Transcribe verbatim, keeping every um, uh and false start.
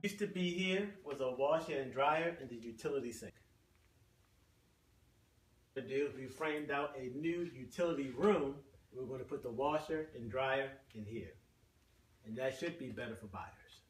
Used to be here was a washer and dryer and the utility sink. What we do is we framed out a new utility room. We're going to put the washer and dryer in here. And that should be better for buyers.